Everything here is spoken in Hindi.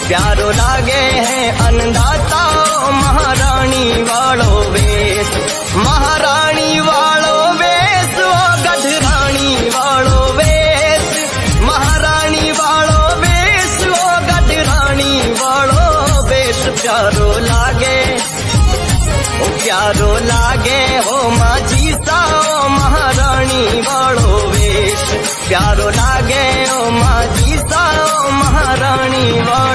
प्यारो लागे है अन्नदाता महारानी वालो वेश, महारानी वालो वेश, ओ गढ़रानी वालो वेश, महारानी वालो वेश, ओ गढ़रानी वालो वेश। प्यारो लागे ओ प्यारो लागे हो माझी सा महारानी वालो वेश, प्यारो लागे ओ माझी सा महारानी वालो